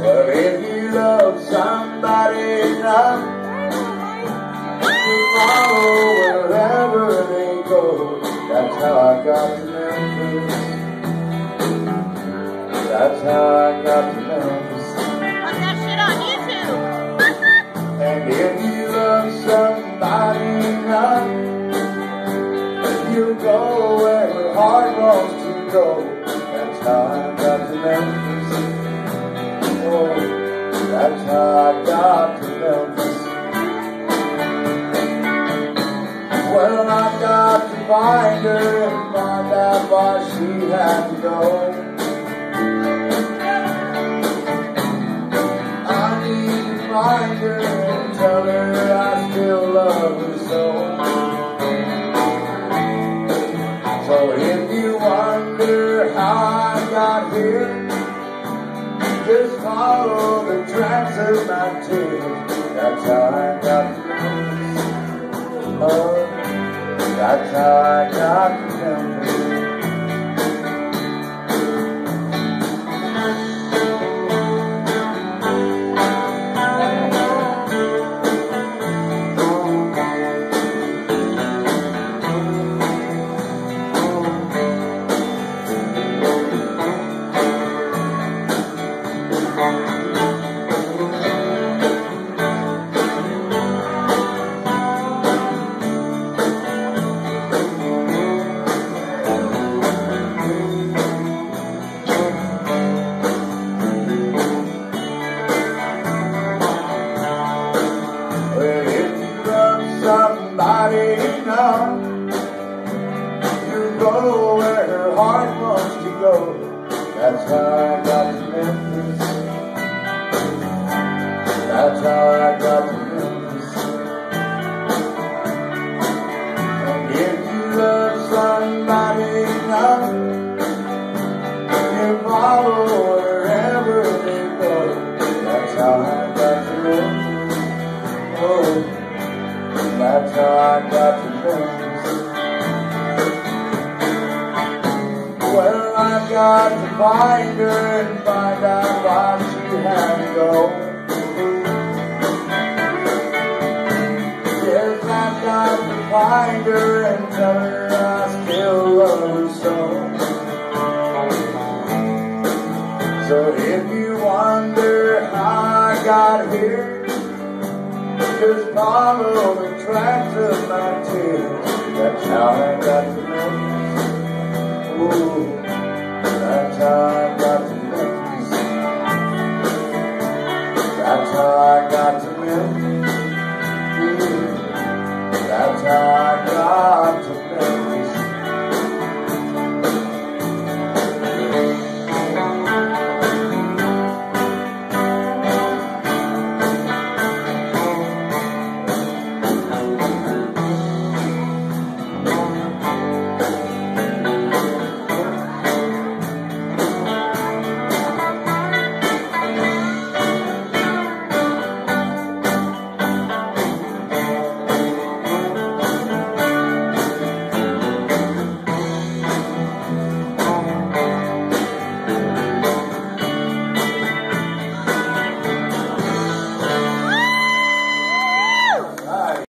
But if you love somebody enough, you follow wherever they go. That's how I got to Memphis. That's how I got to Memphis. Put that shit on YouTube. And if you love somebody enough, you go where your heart wants to go. That's how I got to Memphis. Oh, that's how I got to Memphis. Well, I got to find her and find out why she had to go. I need to find her and tell her I still love her so. So if you wonder how I got here, just follow the tracks of my tears. That's how I got to Memphis. Oh, that's how I got to Memphis. Somebody enough, you go where her heart wants to go. That's how I got to Memphis. That's how I got to Memphis. And if you love somebody enough, you follow wherever they go. That's how I got to Memphis. Oh, that's how I got to Memphis. Well, I got to find her and find out why she had to go. Yes, I got to find her and tell her I still love her so. So if you wonder how I got here, just follow the tracks of my tears. That's how I got to Memphis. Ooh, that's how I got to Memphis. That's how I got to Memphis. Ooh, that's how